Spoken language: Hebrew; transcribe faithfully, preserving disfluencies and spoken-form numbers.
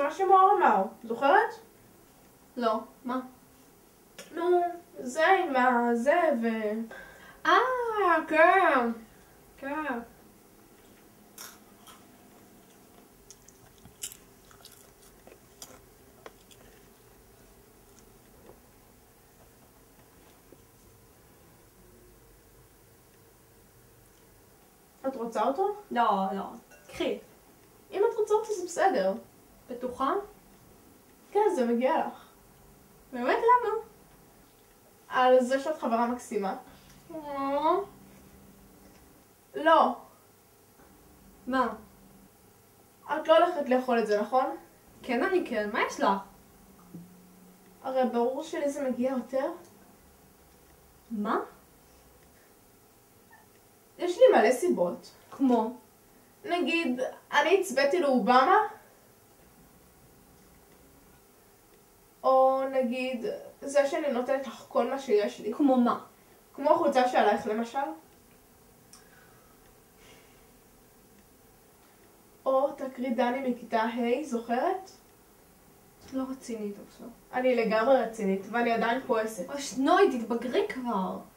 מה שמואר אמר, זוכרת? לא, מה? נו, זה עם הזה ו... אה, כן. כן. את רוצה אותו? לא, לא. קחי. אם את רוצה אותו זה בסדר. בטוחה? כן, זה מגיע לך. באמת למה? על זה שאת חברה מקסימה. אה. לא. מה? את לא הולכת לאכול את זה, נכון? כן, אני כן. מה יש לך? הרי ברור שלי זה מגיע יותר. מה? יש לי מלא סיבות. כמו? נגיד, אני הצבעתי לאובמה, או נגיד, זה שאני נותנת לך כל מה שיש לי. כמו מה? כמו החולצה שעלייך למשל. או תקריא דני מכיתה ה', זוכרת? את לא רצינית עכשיו. אני לגמרי רצינית, ואני עדיין כועסת. אוי, שנוי, תתבגרי כבר.